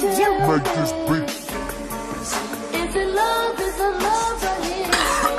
Make this beat. Is it love? Is it love right here?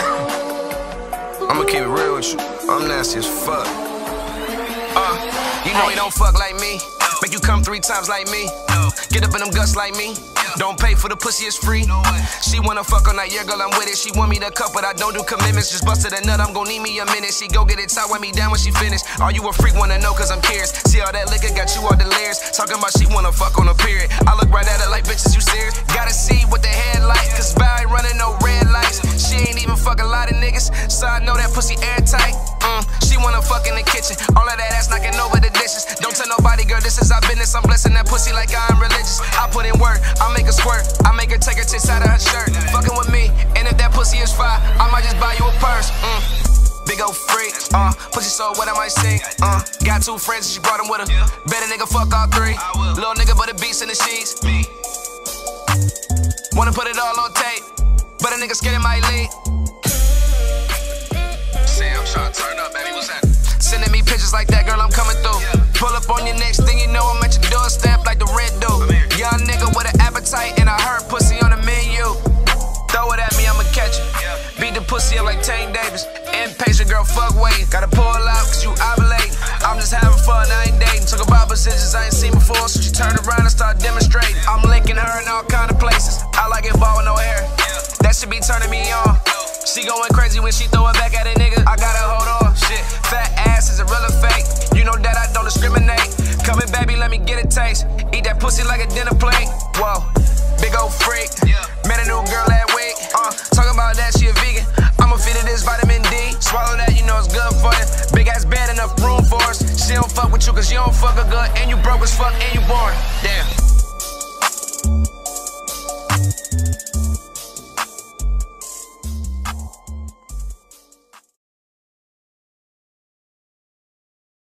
I'ma keep it real with you. I'm nasty as fuck. You know he don't fuck like me. Make you come 3 times like me. Get up in them guts like me. Don't pay for the pussy, it's free. She wanna fuck all night, yeah girl, I'm with it. She want me to cup, but I don't do commitments. Just busted a nut, I'm gon' need me a minute. She go get it tight, wipe me down when she finished. Are you a freak, wanna know, cause I'm curious. See all that liquor got you all delirious. Talking about she wanna fuck on a period. I look right at her like, bitches, you serious? Gotta see what the headlight, cause Val ain't running no red lights. She ain't even fuck a lot of niggas, so I know that pussy airtight. She wanna fuck in the kitchen, all of that ass knocking over the dishes. Don't tell nobody, girl, this is our business. I'm blessing that pussy like I'm religious. I put in work, I make her squirt, I make her take her tits out of her shirt. Fucking with me, and if that pussy is fire, I might just buy you a purse. Big ol' freak, pussy so wet I might sing. Got 2 friends and she brought them with her. Better nigga fuck all 3. Little nigga but a beast in the sheets. Wanna put it all on tape, but a nigga scared it might leak. I'm trying to turn up, baby, what's that? Sending me pictures like that, girl, I'm coming through. Pull up on your next thing, you know I'm at your doorstep like the red dude. Young nigga with an appetite and I heard pussy on the menu. Throw it at me, I'ma catch it. Beat the pussy up like Tank Davis. Impatient girl, fuck waiting. Gotta pull out cause you ovulating. I'm just having fun, I ain't dating. Took about positions I ain't seen before, so she turned around and started demonstrating. I'm linking her in all kind of places. I like it ball with no hair. That should be turning me on. She going crazy when she throw it back at a nigga. I gotta hold on, shit. Fat ass, is it real or fake? You know that I don't discriminate. Come in, baby, let me get a taste. Eat that pussy like a dinner plate. Whoa, big ol' freak. Met a new girl that week. Talking about that, she a vegan. I'ma feed her this vitamin D. Swallow that, you know it's good for you. Big ass bed, enough room for us. She don't fuck with you cause you don't fuck her good. And you broke as fuck and you boring. Damn.